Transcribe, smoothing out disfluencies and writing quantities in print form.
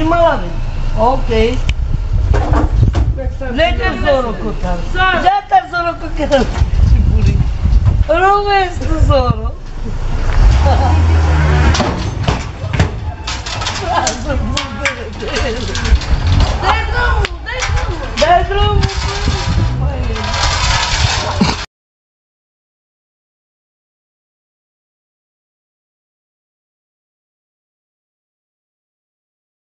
Cima la vedi? Ok. Lei tesoro cucca. Già tesoro cucca. Rumesto tesoro.